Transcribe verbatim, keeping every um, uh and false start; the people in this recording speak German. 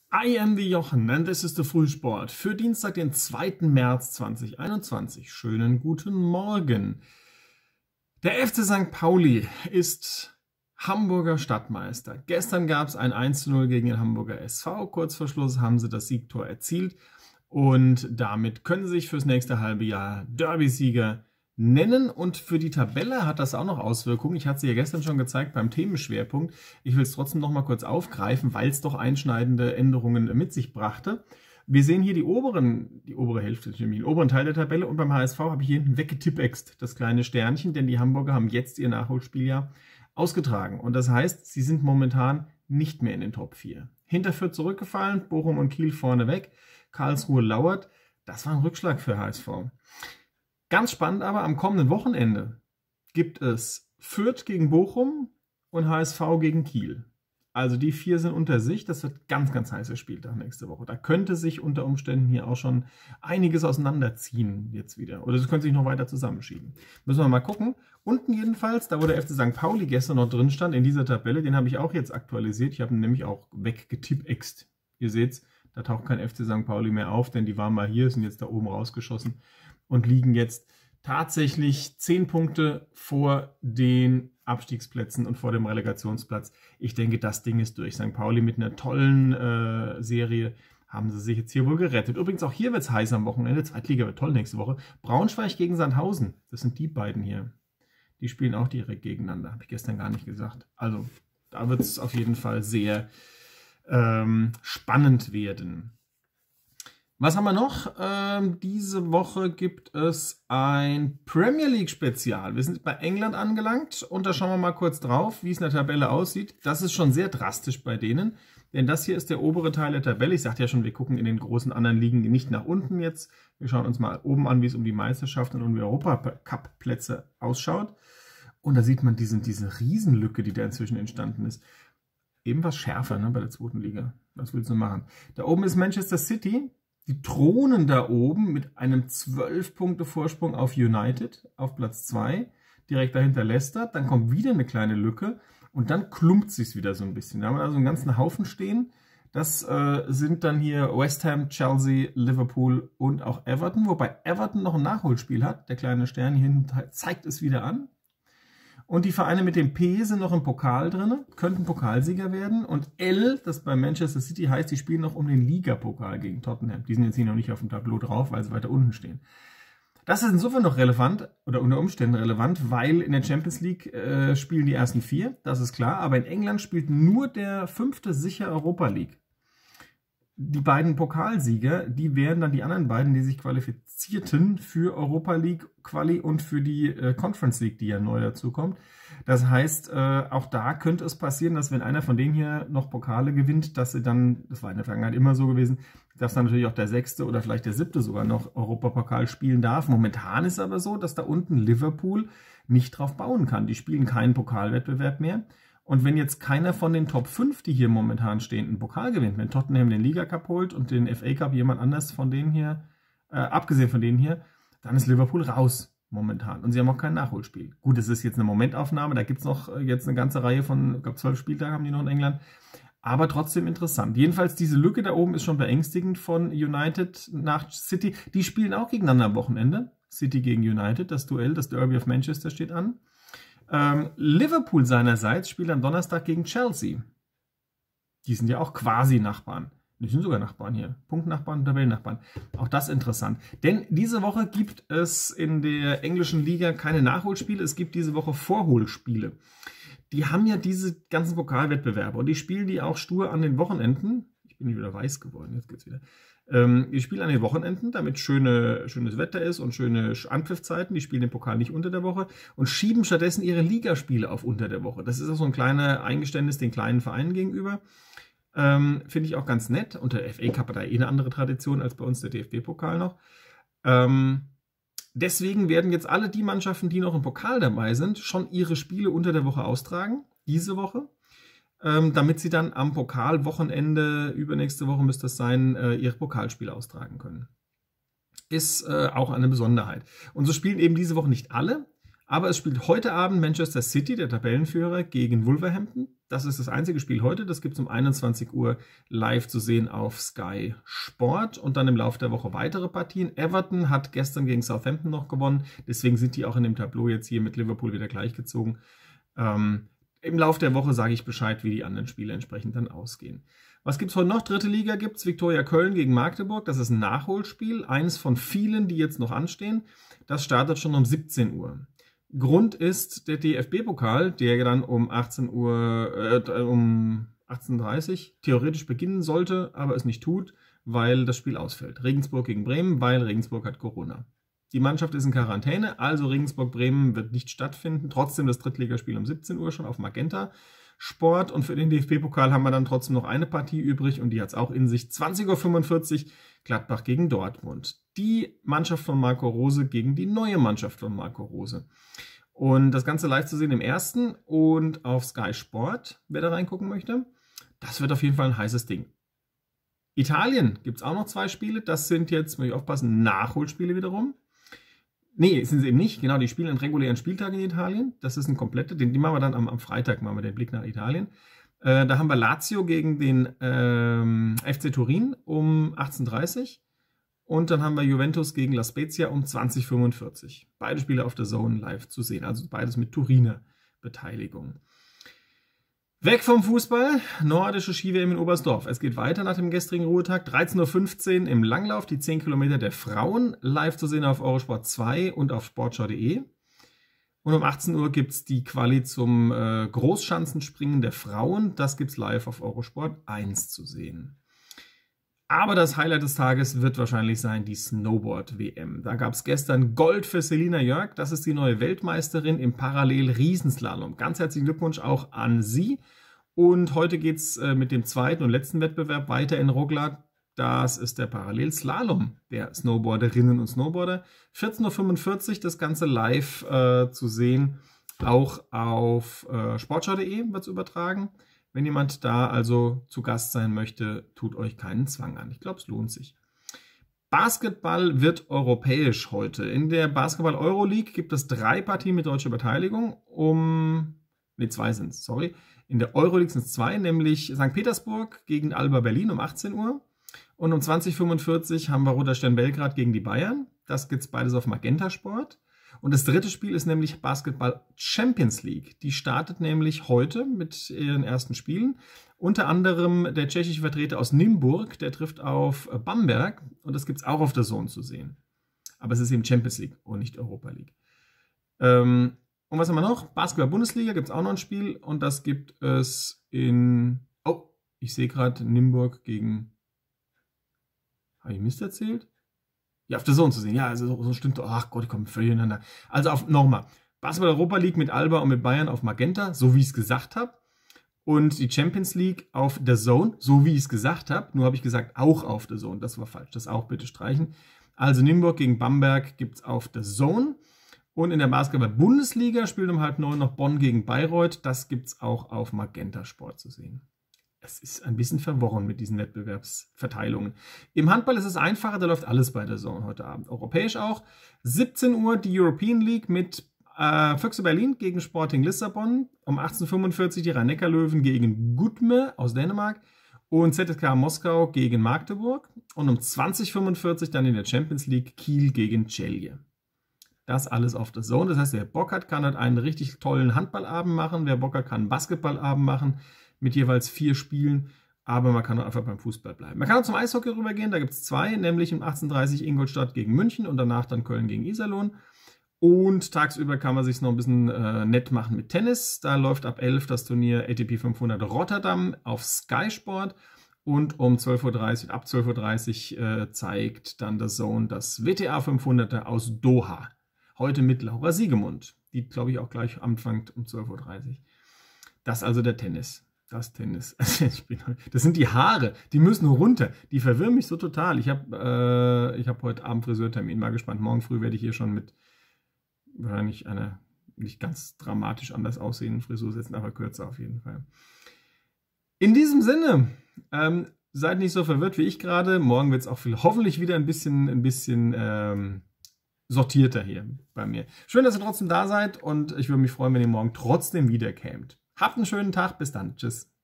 I am the Jochen and this is the Frühsport für Dienstag, den zweiten März zweitausendeinundzwanzig. Schönen guten Morgen. Der F C Sankt Pauli ist Hamburger Stadtmeister. Gestern gab es ein eins zu null gegen den Hamburger S V. Kurz vor Schluss haben sie das Siegtor erzielt und damit können sie sich fürs nächste halbe Jahr Derby-Sieger nennen. Und für die Tabelle hat das auch noch Auswirkungen. Ich hatte sie ja gestern schon gezeigt beim Themenschwerpunkt. Ich will es trotzdem noch mal kurz aufgreifen, weil es doch einschneidende Änderungen mit sich brachte. Wir sehen hier die oberen, die obere Hälfte, den oberen Teil der Tabelle, und beim H S V habe ich hier hinten weggetippext, das kleine Sternchen, denn die Hamburger haben jetzt ihr Nachholspieljahr ausgetragen. Und das heißt, sie sind momentan nicht mehr in den Top vier. Hinter Fürth zurückgefallen, Bochum und Kiel vorne weg, Karlsruhe lauert. Das war ein Rückschlag für H S V. Ganz spannend aber, am kommenden Wochenende gibt es Fürth gegen Bochum und H S V gegen Kiel. Also die vier sind unter sich. Das wird ganz, ganz heißer Spieltag nächste Woche. Da könnte sich unter Umständen hier auch schon einiges auseinanderziehen jetzt wieder. Oder es könnte sich noch weiter zusammenschieben. Müssen wir mal gucken. Unten jedenfalls, da wo der F C Sankt Pauli gestern noch drin stand, in dieser Tabelle, den habe ich auch jetzt aktualisiert. Ich habe ihn nämlich auch weggetippext. Ihr seht's, da taucht kein F C Sankt Pauli mehr auf, denn die waren mal hier, sind jetzt da oben rausgeschossen und liegen jetzt tatsächlich zehn Punkte vor den Abstiegsplätzen und vor dem Relegationsplatz. Ich denke, das Ding ist durch. Sankt Pauli mit einer tollen äh, Serie haben sie sich jetzt hier wohl gerettet. Übrigens, auch hier wird es heiß am Wochenende. Zweitliga wird toll nächste Woche. Braunschweig gegen Sandhausen. Das sind die beiden hier. Die spielen auch direkt gegeneinander. Habe ich gestern gar nicht gesagt. Also, da wird es auf jeden Fall sehr ähm, spannend werden. Was haben wir noch? Ähm, diese Woche gibt es ein Premier League Spezial. Wir sind bei England angelangt und da schauen wir mal kurz drauf, wie es in der Tabelle aussieht. Das ist schon sehr drastisch bei denen, denn das hier ist der obere Teil der Tabelle. Ich sagte ja schon, wir gucken in den großen anderen Ligen nicht nach unten jetzt. Wir schauen uns mal oben an, wie es um die Meisterschaft und um die Europacup-Plätze ausschaut. Und da sieht man diesen, diese Riesenlücke, die da inzwischen entstanden ist. Eben was schärfer, ne, bei der zweiten Liga. Was willst du machen? Da oben ist Manchester City. Die thronen da oben mit einem zwölf Punkte Vorsprung auf United auf Platz zwei, direkt dahinter Leicester, dann kommt wieder eine kleine Lücke und dann klumpt es sich wieder so ein bisschen. Da haben wir also einen ganzen Haufen stehen. Das äh, sind dann hier West Ham, Chelsea, Liverpool und auch Everton, wobei Everton noch ein Nachholspiel hat. Der kleine Stern hier hinten zeigt es wieder an. Und die Vereine mit dem P sind noch im Pokal drin, könnten Pokalsieger werden. Und L, das bei Manchester City heißt, die spielen noch um den Ligapokal gegen Tottenham. Die sind jetzt hier noch nicht auf dem Tableau drauf, weil sie weiter unten stehen. Das ist insofern noch relevant, oder unter Umständen relevant, weil in der Champions League äh, spielen die ersten vier, das ist klar. Aber in England spielt nur der fünfte sicher Europa League. Die beiden Pokalsieger, die wären dann die anderen beiden, die sich qualifizierten für Europa League Quali und für die äh, Conference League, die ja neu dazu kommt. Das heißt, äh, auch da könnte es passieren, dass wenn einer von denen hier noch Pokale gewinnt, dass sie dann, das war in der Vergangenheit immer so gewesen, dass dann natürlich auch der sechste oder vielleicht der siebte sogar noch Europapokal spielen darf. Momentan ist aber so, dass da unten Liverpool nicht drauf bauen kann. Die spielen keinen Pokalwettbewerb mehr. Und wenn jetzt keiner von den Top fünf, die hier momentan stehen, einen Pokal gewinnt, wenn Tottenham den Liga Cup holt und den F A Cup jemand anders von denen hier, äh, abgesehen von denen hier, dann ist Liverpool raus momentan. Und sie haben auch kein Nachholspiel. Gut, es ist jetzt eine Momentaufnahme, da gibt es noch jetzt eine ganze Reihe von, ich glaube, zwölf Spieltage haben die noch in England. Aber trotzdem interessant. Jedenfalls diese Lücke da oben ist schon beängstigend von United nach City. Die spielen auch gegeneinander am Wochenende. City gegen United, das Duell, das Derby of Manchester steht an. Ähm, Liverpool seinerseits spielt am Donnerstag gegen Chelsea. Die sind ja auch quasi Nachbarn. Die sind sogar Nachbarn hier. Punktnachbarn und Tabellennachbarn. Auch das interessant. Denn diese Woche gibt es in der englischen Liga keine Nachholspiele. Es gibt diese Woche Vorholspiele. Die haben ja diese ganzen Pokalwettbewerbe und die spielen die auch stur an den Wochenenden. Ich bin wieder weiß geworden, jetzt geht's wieder. Ähm, die spielen an den Wochenenden, damit schöne, schönes Wetter ist und schöne Anpfiffzeiten. Die spielen den Pokal nicht unter der Woche und schieben stattdessen ihre Ligaspiele auf unter der Woche. Das ist auch so ein kleiner Eingeständnis den kleinen Vereinen gegenüber. Ähm, Finde ich auch ganz nett. Und der F A Cup hat da eh eine andere Tradition als bei uns der D F B-Pokal noch. Ähm, deswegen werden jetzt alle die Mannschaften, die noch im Pokal dabei sind, schon ihre Spiele unter der Woche austragen. Diese Woche. Ähm, damit sie dann am Pokalwochenende, übernächste Woche müsste es sein, äh, ihre Pokalspiele austragen können. Ist äh, auch eine Besonderheit. Und so spielen eben diese Woche nicht alle, Aber es spielt heute Abend Manchester City, der Tabellenführer, gegen Wolverhampton. Das ist das einzige Spiel heute. Das gibt es um einundzwanzig Uhr live zu sehen auf Sky Sport. Und dann im Laufe der Woche weitere Partien. Everton hat gestern gegen Southampton noch gewonnen. Deswegen sind die auch in dem Tableau jetzt hier mit Liverpool wieder gleichgezogen. Ähm, Im Laufe der Woche sage ich Bescheid, wie die anderen Spiele entsprechend dann ausgehen. Was gibt es heute noch? Dritte Liga gibt es Viktoria Köln gegen Magdeburg. Das ist ein Nachholspiel. Eines von vielen, die jetzt noch anstehen. Das startet schon um siebzehn Uhr. Grund ist der D F B-Pokal, der dann um achtzehn Uhr, äh, um achtzehn Uhr dreißig theoretisch beginnen sollte, aber es nicht tut, weil das Spiel ausfällt. Regensburg gegen Bremen, weil Regensburg hat Corona. Die Mannschaft ist in Quarantäne, also Regensburg-Bremen wird nicht stattfinden. Trotzdem das Drittligaspiel um siebzehn Uhr schon auf Magenta Sport. Und für den D F B-Pokal haben wir dann trotzdem noch eine Partie übrig und die hat es auch in sich. zwanzig Uhr fünfundvierzig Gladbach gegen Dortmund. Die Mannschaft von Marco Rose gegen die neue Mannschaft von Marco Rose. Und das Ganze live zu sehen im ersten und auf Sky Sport, wer da reingucken möchte. Das wird auf jeden Fall ein heißes Ding. Italien gibt es auch noch zwei Spiele. Das sind jetzt, muss ich aufpassen, Nachholspiele wiederum. Nee, sind sie eben nicht. Genau, die spielen einen regulären Spieltag in Italien. Das ist ein kompletter. Den, den machen wir dann am, am Freitag, machen wir den Blick nach Italien. Äh, da haben wir Lazio gegen den ähm, F C Turin um achtzehn Uhr dreißig. Und dann haben wir Juventus gegen La Spezia um zwanzig Uhr fünfundvierzig. Beide Spiele auf der Zone live zu sehen. Also beides mit Turiner Beteiligung. Weg vom Fußball, nordische Ski-W M in Oberstdorf. Es geht weiter nach dem gestrigen Ruhetag. dreizehn Uhr fünfzehn im Langlauf, die zehn Kilometer der Frauen, live zu sehen auf Eurosport zwei und auf sportschau punkt de. Und um achtzehn Uhr gibt es die Quali zum äh, Großschanzenspringen der Frauen. Das gibt es live auf Eurosport eins zu sehen. Aber das Highlight des Tages wird wahrscheinlich sein die Snowboard-W M. Da gab es gestern Gold für Selina Jörg. Das ist die neue Weltmeisterin im Parallel-Riesenslalom. Ganz herzlichen Glückwunsch auch an sie. Und heute geht es äh, mit dem zweiten und letzten Wettbewerb weiter in Rogla. Das ist der Parallelslalom der Snowboarderinnen und Snowboarder. vierzehn Uhr fünfundvierzig das Ganze live äh, zu sehen. Auch auf äh, sportschau punkt de wird es übertragen. Wenn jemand da also zu Gast sein möchte, tut euch keinen Zwang an. Ich glaube, es lohnt sich. Basketball wird europäisch heute. In der Basketball-Euroleague gibt es drei Partien mit deutscher Beteiligung. Um, ne, zwei sind es, sorry. In der Euroleague sind es zwei, nämlich Sankt Petersburg gegen Alba Berlin um achtzehn Uhr. Und um zwanzig Uhr fünfundvierzig haben wir Roter Stern Belgrad gegen die Bayern. Das gibt es beides auf Magenta Sport. Und das dritte Spiel ist nämlich Basketball Champions League. Die startet nämlich heute mit ihren ersten Spielen. Unter anderem der tschechische Vertreter aus Nymburk, der trifft auf Bamberg. Und das gibt es auch auf der Zone zu sehen. Aber es ist eben Champions League und nicht Europa League. Ähm, und was haben wir noch? Basketball-Bundesliga gibt es auch noch ein Spiel. Und das gibt es in... Oh, ich sehe gerade Nymburk gegen... Habe ich Mist erzählt? Ja, auf der Zone zu sehen. Ja, also so stimmt. Ach Gott, ich komme völlig ineinander. Also auf nochmal. Basketball Europa League mit Alba und mit Bayern auf Magenta, so wie ich es gesagt habe. Und die Champions League auf der Zone, so wie ich es gesagt habe. Nur habe ich gesagt, auch auf der Zone. Das war falsch. Das auch bitte streichen. Also Nymburk gegen Bamberg gibt es auf der Zone. Und in der Basketball-Bundesliga spielt um halb neun noch Bonn gegen Bayreuth. Das gibt es auch auf Magenta Sport zu sehen. Es ist ein bisschen verworren mit diesen Wettbewerbsverteilungen. Im Handball ist es einfacher, da läuft alles bei der Zone heute Abend. Europäisch auch. siebzehn Uhr die European League mit äh, Füchse Berlin gegen Sporting Lissabon. Um achtzehn Uhr fünfundvierzig die Rhein-Neckar-Löwen gegen Gudme aus Dänemark. Und Z S K Moskau gegen Magdeburg. Und um zwanzig Uhr fünfundvierzig dann in der Champions League Kiel gegen Celje. Das alles auf der Zone. Das heißt, wer Bock hat, kann halt einen richtig tollen Handballabend machen. Wer Bock hat, kann einen Basketballabend machen. Mit jeweils vier Spielen, aber man kann auch einfach beim Fußball bleiben. Man kann auch zum Eishockey rübergehen, da gibt es zwei, nämlich um achtzehn Uhr dreißig Ingolstadt gegen München und danach dann Köln gegen Iserlohn. Und tagsüber kann man sich noch ein bisschen äh, nett machen mit Tennis. Da läuft ab elf das Turnier A T P fünfhundert Rotterdam auf Sky Sport und um zwölf Uhr dreißig, ab zwölf Uhr dreißig äh, zeigt dann der Zone das W T A fünfhunderter aus Doha. Heute mit Laura Siegemund, die glaube ich auch gleich anfängt um zwölf Uhr dreißig. Das ist also der Tennis. Das Tennis. Ich bin, das sind die Haare. Die müssen runter. Die verwirren mich so total. Ich habe äh, ich hab heute Abend Friseurtermin. Mal gespannt. Morgen früh werde ich hier schon mit wahrscheinlich einer nicht ganz dramatisch anders aussehenden Frisur setzen, aber kürzer auf jeden Fall. In diesem Sinne, ähm, seid nicht so verwirrt wie ich gerade. Morgen wird es auch viel, hoffentlich wieder ein bisschen, ein bisschen ähm, sortierter hier bei mir. Schön, dass ihr trotzdem da seid und ich würde mich freuen, wenn ihr morgen trotzdem wieder kämt. Habt einen schönen Tag. Bis dann. Tschüss.